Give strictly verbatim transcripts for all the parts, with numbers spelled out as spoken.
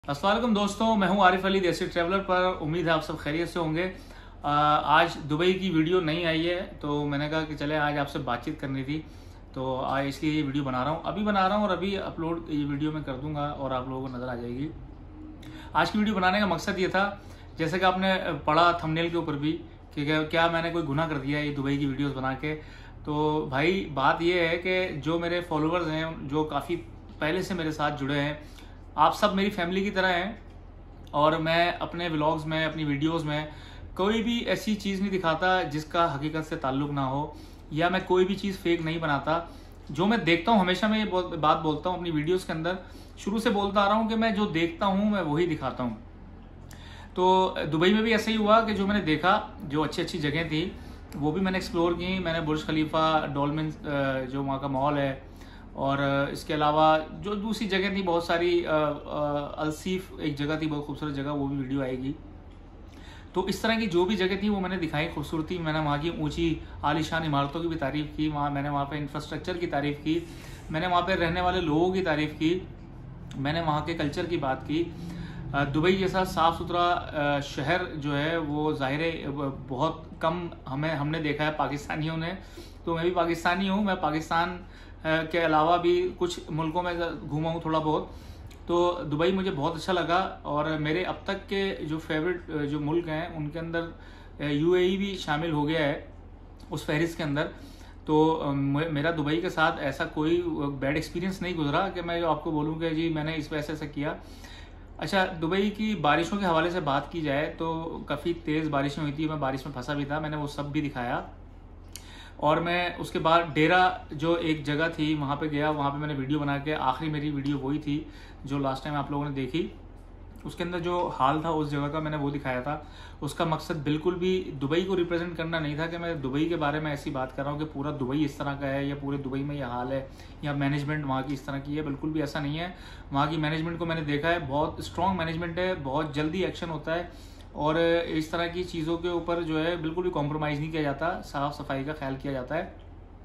अस्सलाम वालेकुम दोस्तों, मैं हूं आरिफ अली देसी ट्रैवलर पर। उम्मीद है आप सब खैरियत से होंगे। आज दुबई की वीडियो नहीं आई है तो मैंने कहा कि चले आज आपसे बातचीत करनी थी, तो आज इसलिए ये वीडियो बना रहा हूं। अभी बना रहा हूं और अभी अपलोड ये वीडियो में कर दूंगा और आप लोगों को नज़र आ जाएगी। आज की वीडियो बनाने का मकसद ये था, जैसे कि आपने पढ़ा थंबनेल के ऊपर भी कि क्या मैंने कोई गुनाह कर दिया ये दुबई की वीडियोज़ बना के। तो भाई बात ये है कि जो मेरे फॉलोअर्स हैं, जो काफ़ी पहले से मेरे साथ जुड़े हैं, आप सब मेरी फैमिली की तरह हैं और मैं अपने व्लॉग्स में, अपनी वीडियोस में कोई भी ऐसी चीज़ नहीं दिखाता जिसका हकीकत से ताल्लुक़ ना हो, या मैं कोई भी चीज़ फेक नहीं बनाता। जो मैं देखता हूँ हमेशा मैं ये बात बोलता हूँ अपनी वीडियोस के अंदर, शुरू से बोलता आ रहा हूँ कि मैं जो देखता हूँ मैं वही दिखाता हूँ। तो दुबई में भी ऐसा ही हुआ कि जो मैंने देखा, जो अच्छी अच्छी जगह थी वो भी मैंने एक्सप्लोर की। मैंने बुर्ज खलीफा, डोलमेन जो वहाँ का मॉल है, और इसके अलावा जो दूसरी जगह थी बहुत सारी, अलसीफ एक जगह थी बहुत खूबसूरत जगह, वो भी वीडियो आएगी। तो इस तरह की जो भी जगह थी वो मैंने दिखाई, खूबसूरती। मैंने वहाँ की ऊंची आलीशान इमारतों की भी तारीफ़ की, वहाँ मैंने वहाँ पे इंफ्रास्ट्रक्चर की तारीफ़ की, मैंने वहाँ पे रहने वाले लोगों की तारीफ़ की, मैंने वहाँ के कल्चर की बात की। दुबई जैसा साफ़ सुथरा शहर जो है वो ज़ाहिर बहुत कम हमें हमने देखा है पाकिस्तानियों ने। तो मैं भी पाकिस्तानी हूँ, मैं पाकिस्तान के अलावा भी कुछ मुल्कों में घूमा हूँ थोड़ा बहुत। तो दुबई मुझे बहुत अच्छा लगा, और मेरे अब तक के जो फेवरेट जो मुल्क हैं उनके अंदर यूएई भी शामिल हो गया है उस फहरिस्त के अंदर। तो मेरा दुबई के साथ ऐसा कोई बैड एक्सपीरियंस नहीं गुजरा कि मैं आपको बोलूँ कि जी मैंने इस वजह से ऐसा किया। अच्छा, दुबई की बारिशों के हवाले से बात की जाए तो काफ़ी तेज़ बारिशें हुई थी, मैं बारिश में फंसा भी था, मैंने वो सब भी दिखाया। और मैं उसके बाद डेरा जो एक जगह थी वहाँ पे गया, वहाँ पे मैंने वीडियो बना के, आखिरी मेरी वीडियो वही थी जो लास्ट टाइम आप लोगों ने देखी। उसके अंदर जो हाल था उस जगह का मैंने वो दिखाया था। उसका मकसद बिल्कुल भी दुबई को रिप्रेजेंट करना नहीं था कि मैं दुबई के बारे में ऐसी बात कर रहा हूँ कि पूरा दुबई इस तरह का है या पूरे दुबई में ये हाल है या मैनेजमेंट वहाँ की इस तरह की है। बिल्कुल भी ऐसा नहीं है। वहाँ की मैनेजमेंट को मैंने देखा है, बहुत स्ट्रॉन्ग मैनेजमेंट है, बहुत जल्दी एक्शन होता है, और इस तरह की चीज़ों के ऊपर जो है बिल्कुल भी कॉम्प्रोमाइज़ नहीं किया जाता, साफ़ सफाई का ख्याल किया जाता है।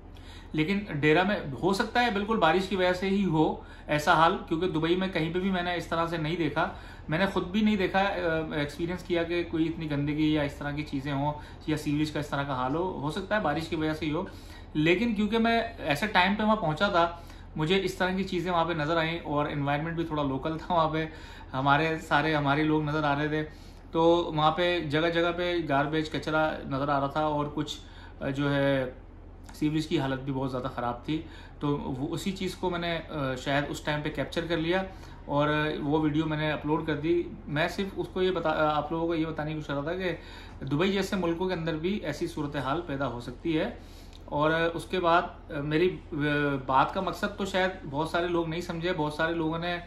लेकिन डेरा में हो सकता है बिल्कुल बारिश की वजह से ही हो ऐसा हाल, क्योंकि दुबई में कहीं पे भी मैंने इस तरह से नहीं देखा, मैंने खुद भी नहीं देखा, एक्सपीरियंस किया कि कोई इतनी गंदगी या इस तरह की चीज़ें हों या सीवेज का इस तरह का हाल हो। हो सकता है बारिश की वजह से ही हो, लेकिन क्योंकि मैं ऐसे टाइम पे वहाँ पहुँचा था, मुझे इस तरह की चीज़ें वहाँ पे नज़र आई, और इन्वायरमेंट भी थोड़ा लोकल था वहाँ पे, हमारे सारे हमारे लोग नज़र आ रहे थे। तो वहाँ पे जगह जगह पे गार्बेज, कचरा नज़र आ रहा था, और कुछ जो है सीवरेज की हालत भी बहुत ज़्यादा ख़राब थी। तो वो उसी चीज़ को मैंने शायद उस टाइम पे कैप्चर कर लिया और वो वीडियो मैंने अपलोड कर दी। मैं सिर्फ उसको ये बता आप लोगों को ये बताने की कोशिश कर रहा था कि दुबई जैसे मुल्कों के अंदर भी ऐसी सूरत हाल पैदा हो सकती है। और उसके बाद मेरी बात का मकसद तो शायद बहुत सारे लोग नहीं समझे, बहुत सारे लोगों ने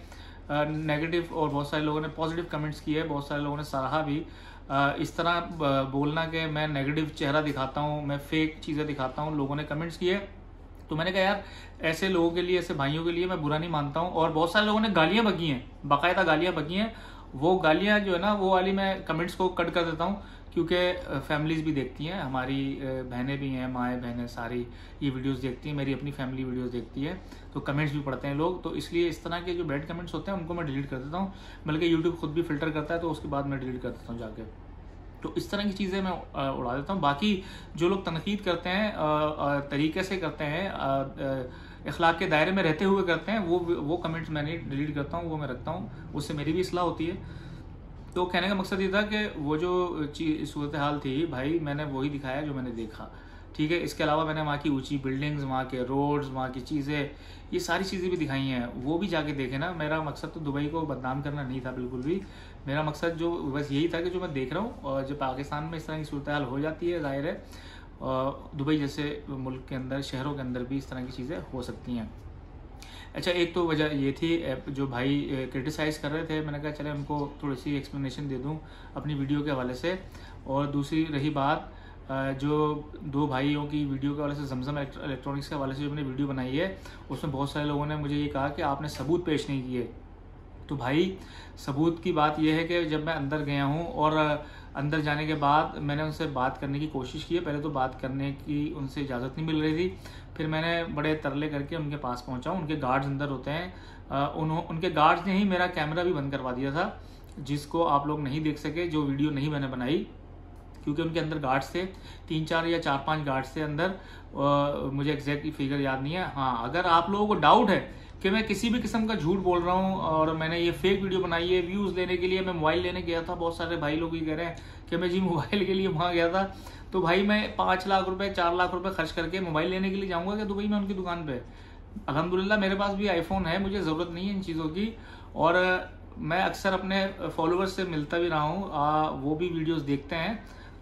नेगेटिव और बहुत सारे लोगों ने पॉजिटिव कमेंट्स किए, बहुत सारे लोगों ने सराहा भी। इस तरह बोलना कि मैं नेगेटिव चेहरा दिखाता हूँ, मैं फेक चीज़ें दिखाता हूँ, लोगों ने कमेंट्स किए। तो मैंने कहा यार ऐसे लोगों के लिए, ऐसे भाइयों के लिए मैं बुरा नहीं मानता हूँ। और बहुत सारे लोगों ने गालियाँ बकी हैं, बाकायदा गालियाँ बकी हैं। वो गालियाँ जो है ना वो वाली मैं कमेंट्स को कट कर देता हूँ, क्योंकि फैमिलीज़ भी देखती हैं, हमारी बहनें भी हैं, माएँ बहनें सारी ये वीडियोस देखती हैं, मेरी अपनी फैमिली वीडियोस देखती है, तो कमेंट्स भी पढ़ते हैं लोग। तो इसलिए इस तरह के जो बैड कमेंट्स होते हैं उनको मैं डिलीट कर देता हूँ, बल्कि यूट्यूब खुद भी फिल्टर करता है, तो उसके बाद मैं डिलीट कर देता हूँ जाके। तो इस तरह की चीज़ें मैं उड़ा देता हूँ। बाकी जो लोग तनकीद करते हैं, तरीके से करते हैं, इखलाक के दायरे में रहते हुए करते हैं, वो वो कमेंट्स मैं नहीं डिलीट करता हूँ, वो मैं रखता हूँ, उससे मेरी भी इस्लाह होती है। तो कहने का मकसद ये था कि वो जो चीज़ सूरत हाल थी भाई, मैंने वही दिखाया जो मैंने देखा, ठीक है। इसके अलावा मैंने वहाँ की ऊंची बिल्डिंग्स, वहाँ के रोड्स, वहाँ की चीज़ें, ये सारी चीज़ें भी दिखाई हैं, वो भी जाके देखें ना। मेरा मकसद तो दुबई को बदनाम करना नहीं था बिल्कुल भी। मेरा मकसद जो बस यही था कि जो मैं देख रहा हूँ, और जो पाकिस्तान में इस तरह की सूरत हाल हो जाती है, जाहिर है दुबई जैसे मुल्क के अंदर, शहरों के अंदर भी इस तरह की चीज़ें हो सकती हैं। अच्छा, एक तो वजह ये थी, जो भाई क्रिटिसाइज़ कर रहे थे, मैंने कहा चले उनको थोड़ी सी एक्सप्लेनेशन दे दूं अपनी वीडियो के हवाले से। और दूसरी रही बात, जो दो भाइयों की वीडियो के हवाले से, जमजम इलेक्ट्रॉनिक्स के हवाले से जो मैंने वीडियो बनाई है, उसमें बहुत सारे लोगों ने मुझे ये कहा कि आपने सबूत पेश नहीं किए। तो भाई सबूत की बात यह है कि जब मैं अंदर गया हूँ और अंदर जाने के बाद मैंने उनसे बात करने की कोशिश की है। पहले तो बात करने की उनसे इजाज़त नहीं मिल रही थी, फिर मैंने बड़े तरले करके उनके पास पहुँचा। उनके गार्ड्स अंदर होते हैं, उन उनके गार्ड्स ने ही मेरा कैमरा भी बंद करवा दिया था, जिसको आप लोग नहीं देख सके, जो वीडियो नहीं मैंने बनाई, क्योंकि उनके अंदर गार्ड्स थे, तीन चार या चार पांच गार्ड्स थे अंदर। आ, मुझे एग्जैक्ट फिगर याद नहीं है। हाँ, अगर आप लोगों को डाउट है कि मैं किसी भी किस्म का झूठ बोल रहा हूँ और मैंने ये फेक वीडियो बनाई है व्यूज़ लेने के लिए, मैं मोबाइल लेने गया था, बहुत सारे भाई लोग ये कह रहे हैं कि मैं जी मोबाइल के लिए वहाँ गया था, तो भाई मैं पाँच लाख रुपए चार लाख रुपए खर्च करके मोबाइल लेने के लिए जाऊँगा क्या दुबई में उनकी दुकान पर? अल्हम्दुलिल्लाह मेरे पास भी आईफोन है, मुझे ज़रूरत नहीं है इन चीज़ों की। और मैं अक्सर अपने फॉलोअर्स से मिलता भी रहा हूँ, वो भी वीडियोस देखते हैं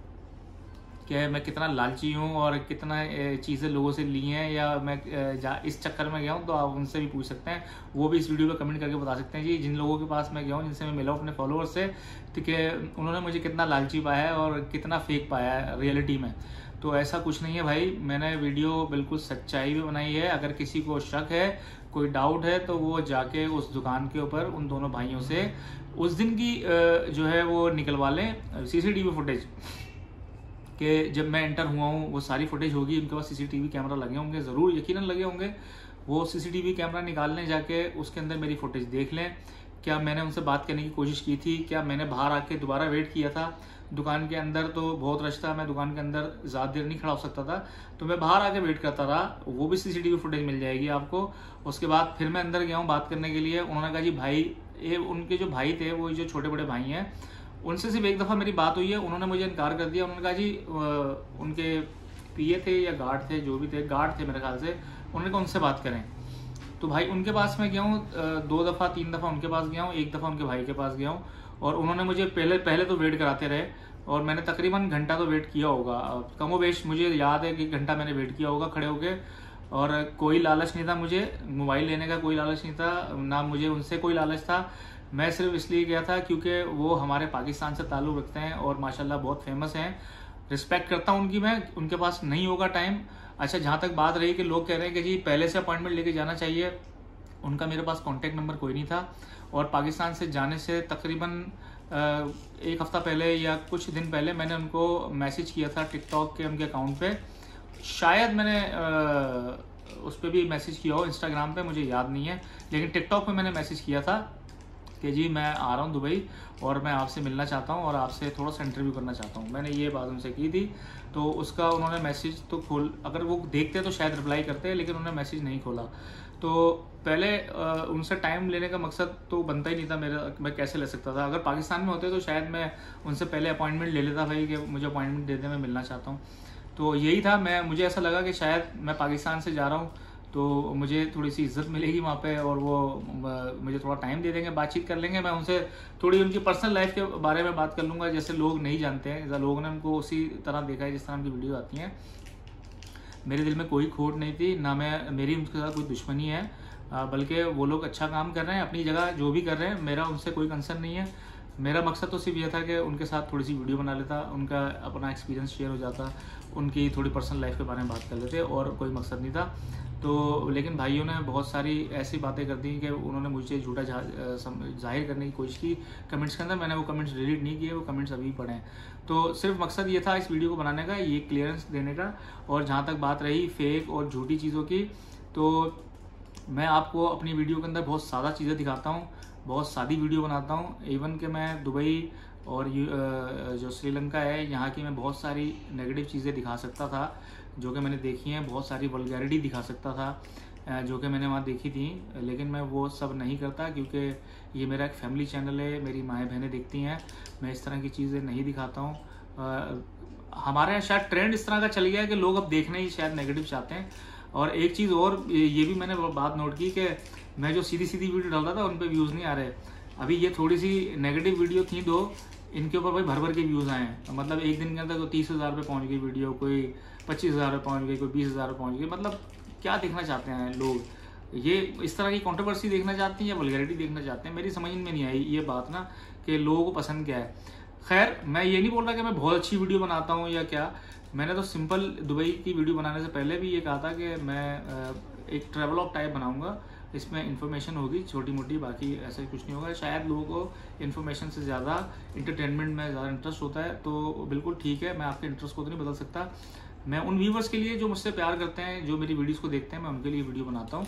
कि मैं कितना लालची हूँ और कितना चीज़ें लोगों से ली हैं, या मैं इस चक्कर में गया हूँ, तो आप उनसे भी पूछ सकते हैं, वो भी इस वीडियो पे कमेंट करके बता सकते हैं जी, जिन लोगों के पास मैं गया हूँ, जिनसे मैं मिला हूँ अपने फॉलोअर्स से, ठीक है, उन्होंने मुझे कितना लालची पाया है और कितना फेक पाया है रियलिटी में। तो ऐसा कुछ नहीं है भाई, मैंने वीडियो बिल्कुल सच्चाई भी बनाई है। अगर किसी को शक है, कोई डाउट है, तो वो जाके उस दुकान के ऊपर उन दोनों भाइयों से उस दिन की जो है वो निकलवा लें सीसीटीवी फुटेज, कि जब मैं एंटर हुआ हूँ वो सारी फुटेज होगी, उनके पास सीसीटीवी कैमरा लगे होंगे, ज़रूर यकीनन लगे होंगे। वो सीसीटीवी कैमरा निकाल लें, जाके उसके अंदर मेरी फुटेज देख लें, क्या मैंने उनसे बात करने की कोशिश की थी, क्या मैंने बाहर आके दोबारा वेट किया था। दुकान के अंदर तो बहुत रश था, मैं दुकान के अंदर ज़्यादा देर नहीं खड़ा हो सकता था, तो मैं बाहर आके वेट करता रहा, वो भी सीसीटीवी फुटेज मिल जाएगी आपको। उसके बाद फिर मैं अंदर गया हूँ बात करने के लिए, उन्होंने कहा जी भाई, ये उनके जो भाई थे, वो जो छोटे बड़े भाई हैं, उनसे सिर्फ एक दफ़ा मेरी बात हुई है, उन्होंने मुझे इनकार कर दिया। उन्होंने कहा जी उनके पीए थे या गार्ड थे, जो भी थे, गार्ड थे मेरे ख्याल से, उन्होंने कहा उनसे बात करें। तो भाई उनके पास मैं गया हूँ, दो दफ़ा तीन दफ़ा उनके पास गया हूँ, एक दफ़ा उनके भाई के पास गया हूँ, और उन्होंने मुझे पहले पहले तो वेट कराते रहे, और मैंने तकरीबन घंटा तो वेट किया होगा, कमोबेश मुझे याद है कि घंटा मैंने वेट किया होगा खड़े होके। और कोई लालच नहीं था मुझे, मोबाइल लेने का कोई लालच नहीं था, ना मुझे उनसे कोई लालच था। मैं सिर्फ इसलिए गया था क्योंकि वो हमारे पाकिस्तान से ताल्लुक़ रखते हैं और माशाल्लाह बहुत फेमस हैं, रिस्पेक्ट करता हूँ उनकी मैं। उनके पास नहीं होगा टाइम। अच्छा, जहाँ तक बात रही कि लोग कह रहे हैं कि जी पहले से अपॉइंटमेंट लेके जाना चाहिए, उनका मेरे पास कॉन्टैक्ट नंबर कोई नहीं था, और पाकिस्तान से जाने से तकरीबन एक हफ़्ता पहले या कुछ दिन पहले मैंने उनको मैसेज किया था टिकटॉक के उनके अकाउंट पे, शायद मैंने उस पर भी मैसेज किया हो, इंस्टाग्राम पे मुझे याद नहीं है, लेकिन टिकटॉक पे मैंने मैसेज किया था कि जी मैं आ रहा हूँ दुबई और मैं आपसे मिलना चाहता हूँ और आपसे थोड़ा सा इंटरव्यू करना चाहता हूँ। मैंने ये बात उनसे की थी, तो उसका उन्होंने मैसेज तो खोल, अगर वो देखते तो शायद रिप्लाई करते, लेकिन उन्होंने मैसेज नहीं खोला। तो पहले उनसे टाइम लेने का मकसद तो बनता ही नहीं था मेरा, मैं कैसे ले सकता था। अगर पाकिस्तान में होते तो शायद मैं उनसे पहले अपॉइंटमेंट ले लेता भाई कि मुझे अपॉइंटमेंट दे दे, मैं मिलना चाहता हूँ। तो यही था, मैं मुझे ऐसा लगा कि शायद मैं पाकिस्तान से जा रहा हूँ तो मुझे थोड़ी सी इज्जत मिलेगी वहाँ पे, और वो मुझे थोड़ा टाइम दे देंगे, बातचीत कर लेंगे, मैं उनसे थोड़ी उनकी पर्सनल लाइफ के बारे में बात कर लूँगा, जैसे लोग नहीं जानते हैं, लोगों ने उनको उसी तरह देखा है जिस तरह उनकी वीडियो आती हैं। मेरे दिल में कोई खोट नहीं थी, ना मैं मेरी उनके साथ कोई दुश्मनी है, बल्कि वो लोग अच्छा काम कर रहे हैं अपनी जगह, जो भी कर रहे हैं, मेरा उनसे कोई कंसर्न नहीं है। मेरा मकसद तो सिर्फ ये था कि उनके साथ थोड़ी सी वीडियो बना लेता, उनका अपना एक्सपीरियंस शेयर हो जाता, उनकी थोड़ी पर्सनल लाइफ के बारे में बात कर लेते, और कोई मकसद नहीं था। तो लेकिन भाइयों ने बहुत सारी ऐसी बातें कर दी कि उन्होंने मुझे झूठा जाहिर करने की कोशिश की कमेंट्स के अंदर। मैंने वो कमेंट्स डिलीट नहीं किए, वो कमेंट्स अभी पढ़े हैं। तो सिर्फ मकसद ये था इस वीडियो को बनाने का, ये क्लियरेंस देने का। और जहाँ तक बात रही फेक और झूठी चीज़ों की, तो मैं आपको अपनी वीडियो के अंदर बहुत सादा चीज़ें दिखाता हूँ, बहुत सादी वीडियो बनाता हूँ। इवन कि मैं दुबई और जो श्रीलंका है यहाँ की मैं बहुत सारी नेगेटिव चीज़ें दिखा सकता था जो कि मैंने देखी हैं, बहुत सारी वल्गैरिटी दिखा सकता था जो कि मैंने वहाँ देखी थी, लेकिन मैं वो सब नहीं करता क्योंकि ये मेरा एक फैमिली चैनल है, मेरी माएँ बहनें देखती हैं, मैं इस तरह की चीज़ें नहीं दिखाता हूँ। हमारे यहाँ शायद ट्रेंड इस तरह का चल गया है कि लोग अब देखने ही शायद नेगेटिव चाहते हैं। और एक चीज़ और ये भी मैंने बात नोट की कि मैं जो सीधी सीधी वीडियो डाल रहा था उन पर व्यूज़ नहीं आ रहे। अभी ये थोड़ी सी नेगेटिव वीडियो थी दो, इनके ऊपर भाई भर भर के व्यूज़ आए हैं। मतलब एक दिन के अंदर कोई तीस हज़ार पे पहुँच गई वीडियो, कोई पच्चीस हज़ार पे पहुँच गई, कोई बीस हज़ार पे पहुँच गई। मतलब क्या देखना चाहते हैं लोग, ये इस तरह की कंट्रोवर्सी देखना चाहते हैं या वल्गैरिटी देखना चाहते हैं? मेरी समझ में नहीं आई ये बात ना कि लोगों को पसंद क्या है। खैर, मैं ये नहीं बोल रहा कि मैं बहुत अच्छी वीडियो बनाता हूँ या क्या। मैंने तो सिंपल दुबई की वीडियो बनाने से पहले भी ये कहा था कि मैं एक ट्रैवल ऑफ टाइप बनाऊँगा, इसमें इन्फॉर्मेशन होगी छोटी मोटी, बाकी ऐसा कुछ नहीं होगा। शायद लोगों को इन्फॉर्मेशन से ज़्यादा इंटरटेनमेंट में ज़्यादा इंटरेस्ट होता है, तो बिल्कुल ठीक है, मैं आपके इंटरेस्ट को तो नहीं बदल सकता। मैं उन व्यूवर्स के लिए जो मुझसे प्यार करते हैं, जो मेरी वीडियोस को देखते हैं, मैं उनके लिए वीडियो बनाता हूँ।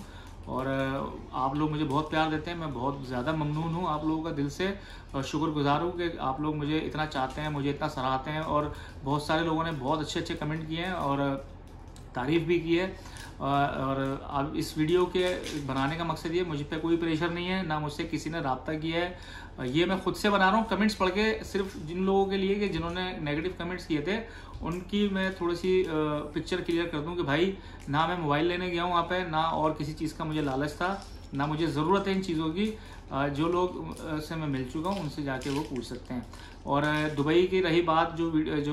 और आप लोग मुझे बहुत प्यार देते हैं, मैं बहुत ज़्यादा ममनून हूँ आप लोगों का दिल से, और शुक्रगुजार हूँ कि आप लोग मुझे इतना चाहते हैं, मुझे इतना सराहते हैं। और बहुत सारे लोगों ने बहुत अच्छे अच्छे कमेंट किए हैं और तारीफ़ भी की है। और अब इस वीडियो के बनाने का मकसद ये, मुझ पे कोई प्रेशर नहीं है, ना मुझसे किसी ने रब्ता किया है, ये मैं खुद से बना रहा हूँ कमेंट्स पढ़ के, सिर्फ जिन लोगों के लिए कि जिन्होंने नेगेटिव कमेंट्स किए थे उनकी मैं थोड़ी सी पिक्चर क्लियर कर दूँ कि भाई ना मैं मोबाइल लेने गया हूँ वहाँ पे, ना और किसी चीज़ का मुझे लालच था, ना मुझे ज़रूरत है इन चीज़ों की। जो लोग से मैं मिल चुका हूँ उनसे जाके वो पूछ सकते हैं। और दुबई की रही बात, जो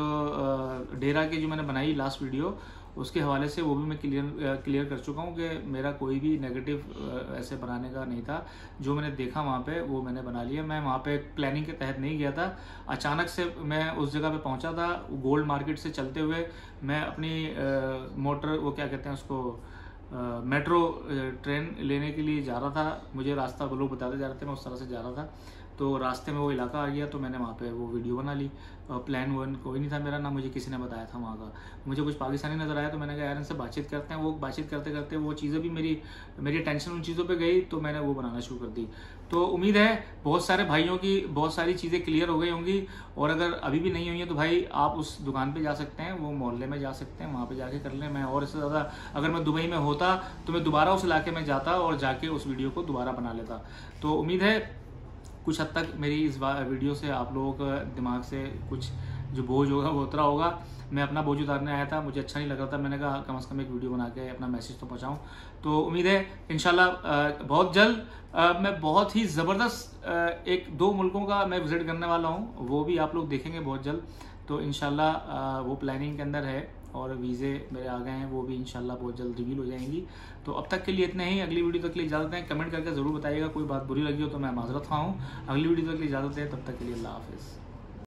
जो डेरा की जो मैंने बनाई लास्ट वीडियो, उसके हवाले से वो भी मैं क्लियर क्लियर कर चुका हूँ कि मेरा कोई भी नेगेटिव ऐसे बनाने का नहीं था। जो मैंने देखा वहाँ पे वो मैंने बना लिया। मैं वहाँ पे प्लानिंग के तहत नहीं गया था, अचानक से मैं उस जगह पे पहुँचा था। गोल्ड मार्केट से चलते हुए मैं अपनी आ, मोटर, वो क्या कहते हैं उसको, आ, मेट्रो ट्रेन लेने के लिए जा रहा था। मुझे रास्ता वो लोग बताते जा रहे थे, मैं उस तरह से जा रहा था, तो रास्ते में वो इलाका आ गया, तो मैंने वहाँ पे वो वीडियो बना ली। प्लान वन कोई नहीं था मेरा, ना मुझे किसी ने बताया था वहाँ का। मुझे कुछ पाकिस्तानी नज़र आया तो मैंने कहा यार इनसे बातचीत करते हैं। वो बातचीत करते करते वो चीज़ें भी मेरी मेरी टेंशन उन चीज़ों पे गई, तो मैंने वो बनाना शुरू कर दी। तो उम्मीद है बहुत सारे भाइयों की बहुत सारी चीज़ें क्लियर हो गई होंगी, और अगर अभी भी नहीं हुई हैं तो भाई आप उस दुकान पर जा सकते हैं, वो मोहल्ले में जा सकते हैं, वहाँ पर जाके कर लें। मैं और इससे ज़्यादा अगर मैं दुबई में होता तो मैं दोबारा उस इलाके में जाता और जाके उस वीडियो को दोबारा बना लेता। तो उम्मीद है कुछ हद तक मेरी इस वीडियो से आप लोगों का दिमाग से कुछ जो बोझ होगा वो उतरा होगा। मैं अपना बोझ उतारने आया था, मुझे अच्छा नहीं लग रहा था, मैंने कहा कम से कम एक वीडियो बना के अपना मैसेज तो पहुंचाऊं। तो उम्मीद है इंशाल्लाह बहुत जल्द मैं बहुत ही ज़बरदस्त एक दो मुल्कों का मैं विज़िट करने वाला हूं, वो भी आप लोग देखेंगे बहुत जल्द। तो इंशाल्लाह वो प्लानिंग के अंदर है, और वीज़े मेरे आ गए हैं, वो भी इंशाल्लाह बहुत जल्द रिवील हो जाएंगी। तो अब तक के लिए इतने ही, अगली वीडियो तक के लिए इजाज़त है। कमेंट करके ज़रूर बताइएगा, कोई बात बुरी लगी हो तो मैं माजरत खाऊँ। अगली वीडियो तक के लिए इजाज़त है, तब तक के लिए अल्लाह हाफ़िज़।